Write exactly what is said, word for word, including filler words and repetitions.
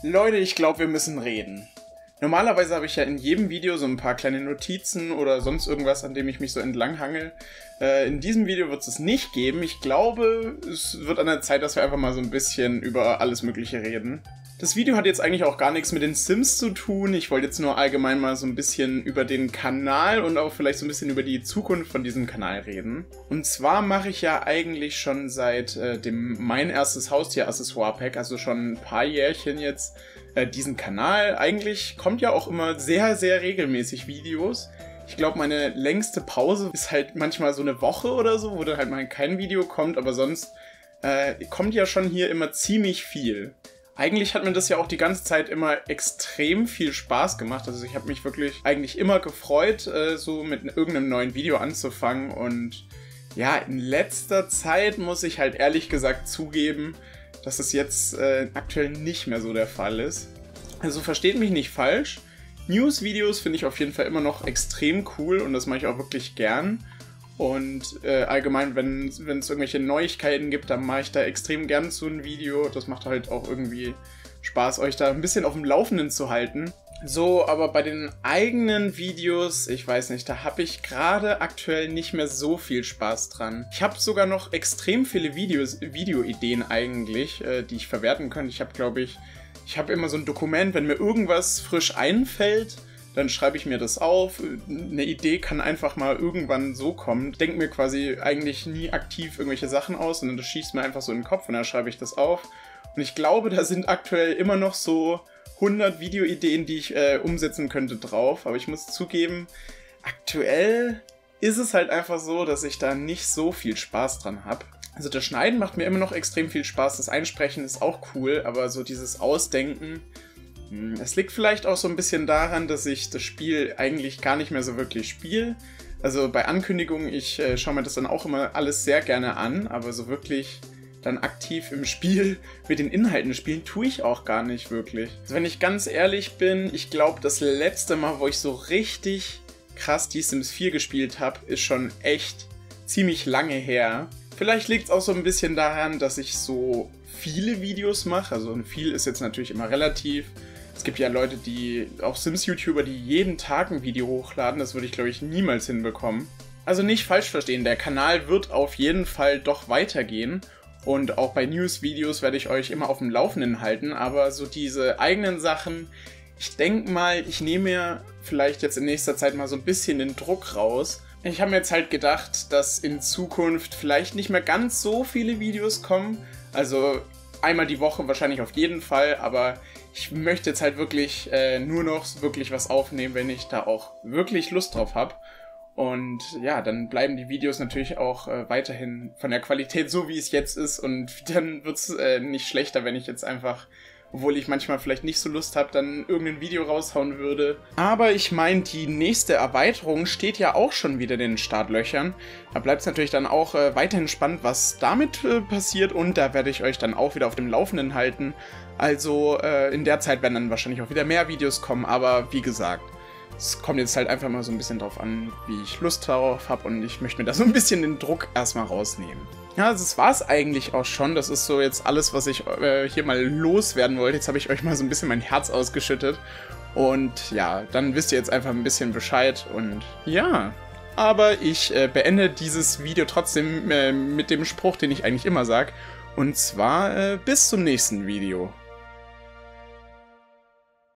Leute, ich glaube, wir müssen reden. Normalerweise habe ich ja in jedem Video so ein paar kleine Notizen oder sonst irgendwas, an dem ich mich so entlanghangel. Äh, in diesem Video wird es es nicht geben. Ich glaube, es wird an der Zeit, dass wir einfach mal so ein bisschen über alles Mögliche reden. Das Video hat jetzt eigentlich auch gar nichts mit den Sims zu tun. Ich wollte jetzt nur allgemein mal so ein bisschen über den Kanal und auch vielleicht so ein bisschen über die Zukunft von diesem Kanal reden. Und zwar mache ich ja eigentlich schon seit äh, dem Mein erstes Haustier-Accessoire-Pack, also schon ein paar Jährchen jetzt, äh, diesen Kanal. Eigentlich kommt ja auch immer sehr, sehr regelmäßig Videos. Ich glaube, meine längste Pause ist halt manchmal so eine Woche oder so, wo dann halt mal kein Video kommt, aber sonst äh, kommt ja schon hier immer ziemlich viel. Eigentlich hat mir das ja auch die ganze Zeit immer extrem viel Spaß gemacht. Also ich habe mich wirklich eigentlich immer gefreut, äh, so mit irgendeinem neuen Video anzufangen. Und ja, in letzter Zeit muss ich halt ehrlich gesagt zugeben, dass es jetzt äh, aktuell nicht mehr so der Fall ist. Also versteht mich nicht falsch. News-Videos finde ich auf jeden Fall immer noch extrem cool und das mache ich auch wirklich gern. Und äh, allgemein, wenn es irgendwelche Neuigkeiten gibt, dann mache ich da extrem gern zu ein Video. Das macht halt auch irgendwie Spaß, euch da ein bisschen auf dem Laufenden zu halten. So, aber bei den eigenen Videos, ich weiß nicht, da habe ich gerade aktuell nicht mehr so viel Spaß dran. Ich habe sogar noch extrem viele Videos, Videoideen eigentlich, äh, die ich verwerten könnte. Ich habe, glaube ich, ich habe immer so ein Dokument, wenn mir irgendwas frisch einfällt, dann schreibe ich mir das auf. Eine Idee kann einfach mal irgendwann so kommen. Ich denke mir quasi eigentlich nie aktiv irgendwelche Sachen aus, sondern das schießt mir einfach so in den Kopf und dann schreibe ich das auf. Und ich glaube, da sind aktuell immer noch so hundert Videoideen, die ich äh, umsetzen könnte drauf. Aber ich muss zugeben, aktuell ist es halt einfach so, dass ich da nicht so viel Spaß dran habe. Also das Schneiden macht mir immer noch extrem viel Spaß. Das Einsprechen ist auch cool, aber so dieses Ausdenken... Es liegt vielleicht auch so ein bisschen daran, dass ich das Spiel eigentlich gar nicht mehr so wirklich spiele. Also bei Ankündigungen, ich äh, schaue mir das dann auch immer alles sehr gerne an, aber so wirklich dann aktiv im Spiel mit den Inhalten spielen, tue ich auch gar nicht wirklich. Also wenn ich ganz ehrlich bin, ich glaube, das letzte Mal, wo ich so richtig krass die Sims vier gespielt habe, ist schon echt ziemlich lange her. Vielleicht liegt es auch so ein bisschen daran, dass ich so viele Videos mache. Also viel ist jetzt natürlich immer relativ. Es gibt ja Leute, die, auch Sims-YouTuber, die jeden Tag ein Video hochladen. Das würde ich, glaube ich, niemals hinbekommen. Also nicht falsch verstehen, der Kanal wird auf jeden Fall doch weitergehen. Und auch bei News-Videos werde ich euch immer auf dem Laufenden halten. Aber so diese eigenen Sachen, ich denke mal, ich nehme mir vielleicht jetzt in nächster Zeit mal so ein bisschen den Druck raus. Ich habe mir jetzt halt gedacht, dass in Zukunft vielleicht nicht mehr ganz so viele Videos kommen. Also einmal die Woche wahrscheinlich auf jeden Fall, aber ich möchte jetzt halt wirklich äh, nur noch wirklich was aufnehmen, wenn ich da auch wirklich Lust drauf habe. Und ja, dann bleiben die Videos natürlich auch äh, weiterhin von der Qualität so, wie es jetzt ist. Und dann wird es äh, nicht schlechter, wenn ich jetzt einfach, obwohl ich manchmal vielleicht nicht so Lust habe, dann irgendein Video raushauen würde. Aber ich meine, die nächste Erweiterung steht ja auch schon wieder in den Startlöchern. Da bleibt es natürlich dann auch äh, weiterhin spannend, was damit äh, passiert. Und da werde ich euch dann auch wieder auf dem Laufenden halten. Also äh, in der Zeit werden dann wahrscheinlich auch wieder mehr Videos kommen. Aber wie gesagt, es kommt jetzt halt einfach mal so ein bisschen drauf an, wie ich Lust darauf habe. Und ich möchte mir da so ein bisschen den Druck erstmal rausnehmen. Ja, also das war es eigentlich auch schon. Das ist so jetzt alles, was ich äh, hier mal loswerden wollte. Jetzt habe ich euch mal so ein bisschen mein Herz ausgeschüttet. Und ja, dann wisst ihr jetzt einfach ein bisschen Bescheid. Und ja, aber ich äh, beende dieses Video trotzdem äh, mit dem Spruch, den ich eigentlich immer sage. Und zwar äh, bis zum nächsten Video.